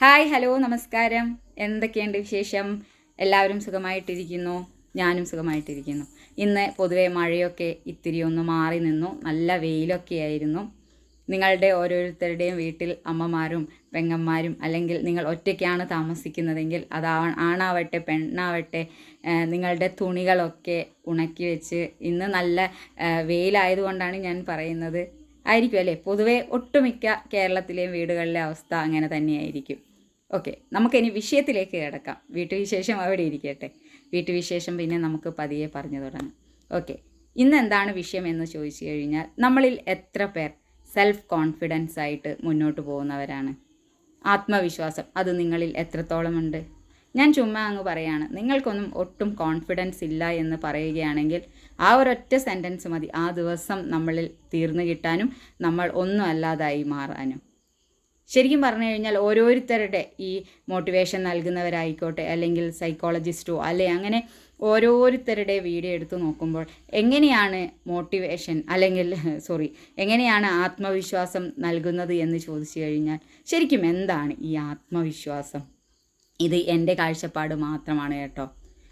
Hi hello നമസ്കാരം. എന്തൊക്കെയുണ്ട് വിശേഷം? എല്ലാവരും സുഖമായിട്ടിരിക്കുന്നു. ഞാനും സുഖമായിട്ടിരിക്കുന്നു. ഇന്ന് പൊതുവെ മഴയൊക്കെ ഇത്തിരി ഒന്ന് മാറി നിന്നു. നല്ല വെയിലൊക്കെ ആയിരുന്നു. നിങ്ങളുടെ ഓരോരുത്തരുടെയും വീട്ടിൽ അമ്മമാരും പെങ്ങന്മാരും അല്ലെങ്കിൽ നിങ്ങൾ ഒറ്റയ്ക്കാണ് താമസിക്കുന്നതെങ്കിൽ ആണാവട്ടെ പെണ്ണാവട്ടെ നിങ്ങളുടെ തുണികളൊക്കെ ഉണക്കി വെച്ച് ഇന്ന് നല്ല വെയിലായതുകൊണ്ടാണ് ഞാൻ പറയുന്നത്. ആയിരിക്കും അല്ലേ? പൊതുവെ ഒട്ടുമിക്ക കേരളത്തിലെയും വീടുകളിലെ അവസ്ഥ അങ്ങനെ തന്നെയായിരിക്കും. ഓക്കെ, നമുക്കിനി വിഷയത്തിലേക്ക് കിടക്കാം. വീട്ടുവിശേഷം അവിടെ ഇരിക്കട്ടെ. വീട്ടുവിശേഷം പിന്നെ നമുക്ക് പതിയെ പറഞ്ഞു തുടങ്ങാം. ഓക്കെ, ഇന്ന് എന്താണ് വിഷയം എന്ന് ചോദിച്ചു കഴിഞ്ഞാൽ, നമ്മളിൽ എത്ര പേർ സെൽഫ് കോൺഫിഡൻസ് ആയിട്ട് മുന്നോട്ട് പോകുന്നവരാണ്? ആത്മവിശ്വാസം അത് നിങ്ങളിൽ എത്രത്തോളമുണ്ട്? ഞാൻ ചുമ്മാ അങ്ങ് പറയാണ്, നിങ്ങൾക്കൊന്നും ഒട്ടും കോൺഫിഡൻസ് ഇല്ല എന്ന് പറയുകയാണെങ്കിൽ ആ ഒരൊറ്റ സെൻറ്റൻസ് മതി ആ ദിവസം നമ്മളിൽ തീർന്നു കിട്ടാനും നമ്മൾ ഒന്നും അല്ലാതായി മാറാനും. ശരിക്കും പറഞ്ഞു കഴിഞ്ഞാൽ ഓരോരുത്തരുടെ ഈ മോട്ടിവേഷൻ നൽകുന്നവരായിക്കോട്ടെ അല്ലെങ്കിൽ സൈക്കോളജിസ്റ്റോ അല്ലെ അങ്ങനെ ഓരോരുത്തരുടെ വീഡിയോ എടുത്ത് നോക്കുമ്പോൾ എങ്ങനെയാണ് മോട്ടിവേഷൻ അല്ലെങ്കിൽ എങ്ങനെയാണ് ആത്മവിശ്വാസം നൽകുന്നത് എന്ന് ചോദിച്ചു കഴിഞ്ഞാൽ ശരിക്കും എന്താണ് ഈ ആത്മവിശ്വാസം? ഇത് എൻ്റെ കാഴ്ചപ്പാട് മാത്രമാണ് കേട്ടോ.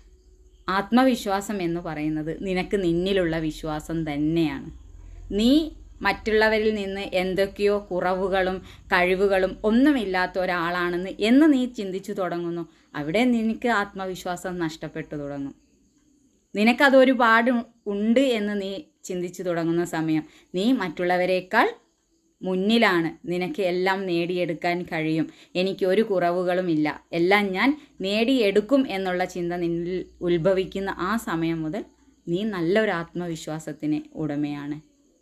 ആത്മവിശ്വാസം എന്ന് പറയുന്നത് നിനക്ക് നിന്നിലുള്ള വിശ്വാസം തന്നെയാണ്. നീ മറ്റുള്ളവരിൽ നിന്ന് എന്തൊക്കെയോ കുറവുകളും കഴിവുകളും ഒന്നുമില്ലാത്ത ഒരാളാണെന്ന് നീ ചിന്തിച്ചു തുടങ്ങുന്നു, അവിടെ നിനക്ക് ആത്മവിശ്വാസം നഷ്ടപ്പെട്ടു തുടങ്ങും. നിനക്കതൊരുപാട് ഉണ്ട് എന്ന് നീ ചിന്തിച്ചു തുടങ്ങുന്ന സമയം നീ മറ്റുള്ളവരെക്കാൾ മുന്നിലാണ്. നിനക്ക് എല്ലാം നേടിയെടുക്കാൻ കഴിയും, എനിക്ക് ഒരു കുറവുകളുമില്ല, എല്ലാം ഞാൻ നേടിയെടുക്കും എന്നുള്ള ചിന്ത നിന്നിൽ ഉത്ഭവിക്കുന്ന ആ സമയം മുതൽ നീ നല്ലൊരു ആത്മവിശ്വാസത്തിന് ഉടമയാണ്.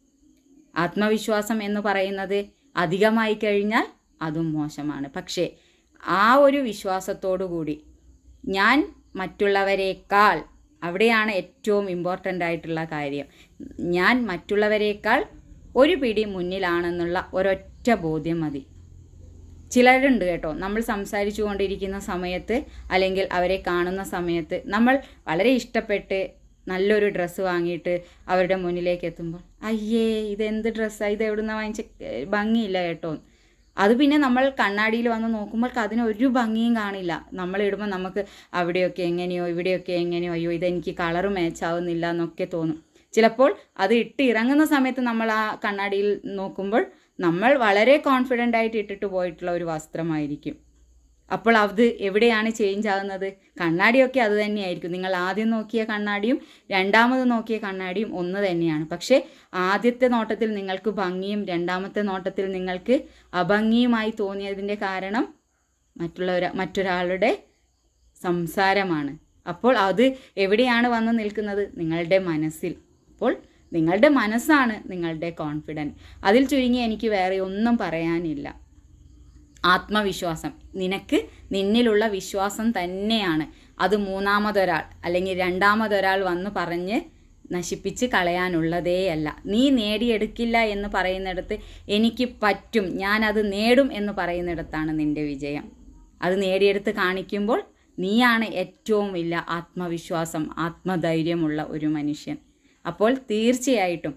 ആത്മവിശ്വാസം എന്ന് പറയുന്നത് അധികമായി കഴിഞ്ഞാൽ അതും മോശമാണ്. പക്ഷേ ആ ഒരു വിശ്വാസത്തോടു കൂടി ഞാൻ മറ്റുള്ളവരെക്കാൾ, അവിടെയാണ് ഏറ്റവും ഇമ്പോർട്ടൻ്റ് ആയിട്ടുള്ള കാര്യം, ഞാൻ മറ്റുള്ളവരെക്കാൾ ഒരു പിടി മുന്നിലാണെന്നുള്ള ഒരൊറ്റ ബോധ്യം മതി. ചിലരുണ്ട് കേട്ടോ, നമ്മൾ സംസാരിച്ചു കൊണ്ടിരിക്കുന്ന സമയത്ത് അല്ലെങ്കിൽ അവരെ കാണുന്ന സമയത്ത് നമ്മൾ വളരെ ഇഷ്ടപ്പെട്ട് നല്ലൊരു ഡ്രസ്സ് വാങ്ങിയിട്ട് അവരുടെ മുന്നിലേക്ക് എത്തുമ്പോൾ അയ്യേ ഇതെന്ത് ഡ്രസ്സാണ്, ഇത് എവിടെ നിന്നാണ് വാങ്ങിച്ച, ഭംഗിയില്ല കേട്ടോ. അത് പിന്നെ നമ്മൾ കണ്ണാടിയിൽ വന്ന് നോക്കുമ്പോൾ അതിനൊരു ഭംഗിയും കാണില്ല. നമ്മളിടുമ്പോൾ നമുക്ക് അവിടെയൊക്കെ എങ്ങനെയോ ഇവിടെയൊക്കെ എങ്ങനെയോ, അയ്യോ ഇതെനിക്ക് കളറ് മാച്ചാവുന്നില്ല എന്നൊക്കെ തോന്നും. ചിലപ്പോൾ അത് ഇട്ട് ഇറങ്ങുന്ന സമയത്ത് നമ്മൾ ആ കണ്ണാടിയിൽ നോക്കുമ്പോൾ നമ്മൾ വളരെ കോൺഫിഡൻ്റ് ആയിട്ട് ഇട്ടിട്ട് പോയിട്ടുള്ള ഒരു വസ്ത്രമായിരിക്കും. അപ്പോൾ അത് എവിടെയാണ് ചേഞ്ച് ആകുന്നത്? കണ്ണാടിയൊക്കെ അത് തന്നെയായിരിക്കും. നിങ്ങൾ ആദ്യം നോക്കിയ കണ്ണാടിയും രണ്ടാമത് നോക്കിയ കണ്ണാടിയും ഒന്ന് തന്നെയാണ്. പക്ഷേ ആദ്യത്തെ നോട്ടത്തിൽ നിങ്ങൾക്ക് ഭംഗിയും രണ്ടാമത്തെ നോട്ടത്തിൽ നിങ്ങൾക്ക് അഭംഗിയുമായി തോന്നിയതിൻ്റെ കാരണം മറ്റൊരാളുടെ സംസാരമാണ്. അപ്പോൾ അത് എവിടെയാണ് വന്ന് നിൽക്കുന്നത്? നിങ്ങളുടെ മനസ്സിൽ. അപ്പോൾ നിങ്ങളുടെ മനസ്സാണ് നിങ്ങളുടെ കോൺഫിഡൻസ്. അതിൽ ചുരുങ്ങി എനിക്ക് വേറെ ഒന്നും പറയാനില്ല. ആത്മവിശ്വാസം നിനക്ക് നിന്നിലുള്ള വിശ്വാസം തന്നെയാണ്. അത് മൂന്നാമതൊരാൾ അല്ലെങ്കിൽ രണ്ടാമതൊരാൾ വന്ന് പറഞ്ഞ് നശിപ്പിച്ച് കളയാനുള്ളതേയല്ല. നീ നേടിയെടുക്കില്ല എന്ന് പറയുന്നിടത്ത് എനിക്ക് പറ്റും, ഞാനത് നേടും എന്ന് പറയുന്നിടത്താണ് നിൻ്റെ വിജയം. അത് നേടിയെടുത്ത് കാണിക്കുമ്പോൾ നീയാണ് ഏറ്റവും വലിയ ആത്മവിശ്വാസം ആത്മധൈര്യമുള്ള ഒരു മനുഷ്യൻ. അപ്പോൾ തീർച്ചയായിട്ടും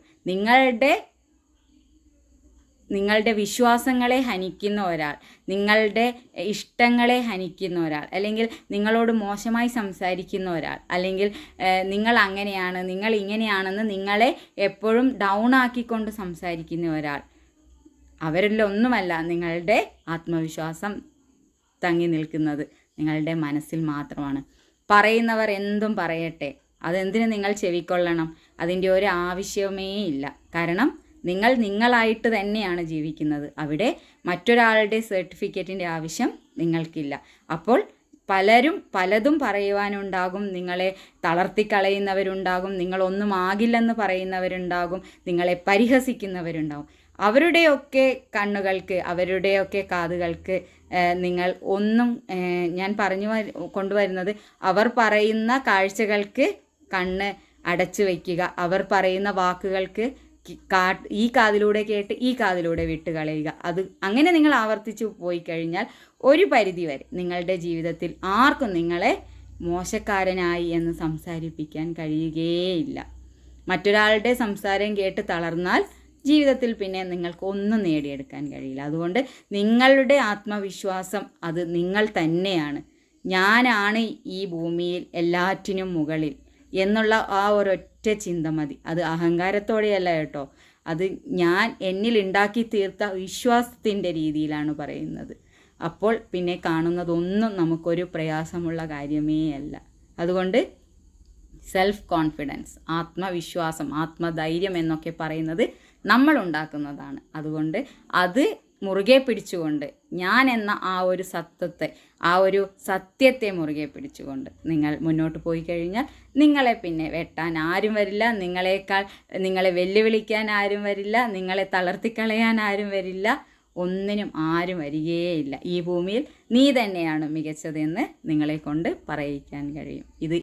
നിങ്ങളുടെ വിശ്വാസങ്ങളെ ഹനിക്കുന്ന ഒരാൾ, നിങ്ങളുടെ ഇഷ്ടങ്ങളെ ഹനിക്കുന്ന ഒരാൾ, അല്ലെങ്കിൽ നിങ്ങളോട് മോശമായി സംസാരിക്കുന്ന ഒരാൾ, അല്ലെങ്കിൽ നിങ്ങൾ അങ്ങനെയാണ് നിങ്ങൾ ഇങ്ങനെയാണെന്ന് നിങ്ങളെ എപ്പോഴും ഡൗൺ ആക്കിക്കൊണ്ട് സംസാരിക്കുന്ന ഒരാൾ, അവരിലൊന്നുമല്ല നിങ്ങളുടെ ആത്മവിശ്വാസം തങ്ങി നിൽക്കുന്നത് നിങ്ങളുടെ മനസ്സിൽ മാത്രമാണ്. പറയുന്നവർ എന്തും പറയട്ടെ, അതെന്തിന് നിങ്ങൾ ചെവിക്കൊള്ളണം? അതിൻ്റെ ഒരു ആവശ്യമേ ഇല്ല. കാരണം നിങ്ങൾ നിങ്ങളായിട്ട് തന്നെയാണ് ജീവിക്കുന്നത്. അവിടെ മറ്റൊരാളുടെ സർട്ടിഫിക്കറ്റിൻ്റെ ആവശ്യം നിങ്ങൾക്കില്ല. അപ്പോൾ പലരും പലതും പറയുവാനുണ്ടാകും, നിങ്ങളെ തളർത്തിക്കളയുന്നവരുണ്ടാകും, നിങ്ങളൊന്നും ആകില്ലെന്ന് പറയുന്നവരുണ്ടാകും, നിങ്ങളെ പരിഹസിക്കുന്നവരുണ്ടാകും. അവരുടെയൊക്കെ കണ്ണുകൾക്ക് അവരുടെയൊക്കെ കാതുകൾക്ക് നിങ്ങൾ ഒന്നും, ഞാൻ കൊണ്ടുവരുന്നത് അവർ പറയുന്ന കാഴ്ചകൾക്ക് കണ്ണ് അടച്ചു വയ്ക്കുക, അവർ പറയുന്ന വാക്കുകൾക്ക് ഈ കാതിലൂടെ കേട്ട് ഈ കാതിലൂടെ വിട്ട് കളയുക. അങ്ങനെ നിങ്ങൾ ആവർത്തിച്ചു പോയി കഴിഞ്ഞാൽ ഒരു പരിധി വരെ നിങ്ങളുടെ ജീവിതത്തിൽ ആർക്കും നിങ്ങളെ മോശക്കാരനായി എന്ന് സംസാരിപ്പിക്കാൻ കഴിയുകയില്ല. മറ്റൊരാളുടെ സംസാരം കേട്ട് തളർന്നാൽ ജീവിതത്തിൽ പിന്നെ നിങ്ങൾക്ക് ഒന്നും നേടിയെടുക്കാൻ കഴിയില്ല. അതുകൊണ്ട് നിങ്ങളുടെ ആത്മവിശ്വാസം അത് നിങ്ങൾ തന്നെയാണ്. ഞാനാണ് ഈ ഭൂമിയിൽ എല്ലാറ്റിനും മുകളിൽ എന്നുള്ള ആ ഒരൊറ്റ ചിന്ത മതി. അത് അഹങ്കാരത്തോടെയല്ല കേട്ടോ, അത് ഞാൻ എന്നിൽ ഉണ്ടാക്കി തീർത്ത വിശ്വാസത്തിൻ്റെ രീതിയിലാണ് പറയുന്നത്. അപ്പോൾ പിന്നെ കാണുന്നതൊന്നും നമുക്കൊരു പ്രയാസമുള്ള കാര്യമേ അല്ല. അതുകൊണ്ട് സെൽഫ് കോൺഫിഡൻസ്, ആത്മവിശ്വാസം, ആത്മധൈര്യം എന്നൊക്കെ പറയുന്നത് നമ്മൾ ഉണ്ടാക്കുന്നതാണ്. അതുകൊണ്ട് അത് മുറുകെ പിടിച്ചുകൊണ്ട്, ഞാൻ എന്ന ആ ഒരു സത്യത്തെ, ആ ഒരു സത്യത്തെ മുറുകെ പിടിച്ചുകൊണ്ട് നിങ്ങൾ മുന്നോട്ട് പോയി കഴിഞ്ഞാൽ നിങ്ങളെ പിന്നെ വെട്ടാൻ ആരും വരില്ല, നിങ്ങളെ വെല്ലുവിളിക്കാൻ ആരും വരില്ല, നിങ്ങളെ തളർത്തിക്കളയാൻ ആരും വരില്ല, ഒന്നിനും ആരും വരികയേയില്ല. ഈ ഭൂമിയിൽ നീ തന്നെയാണ് മികച്ചതെന്ന് നിങ്ങളെ കൊണ്ട് പറയിക്കാൻ കഴിയും. ഇത്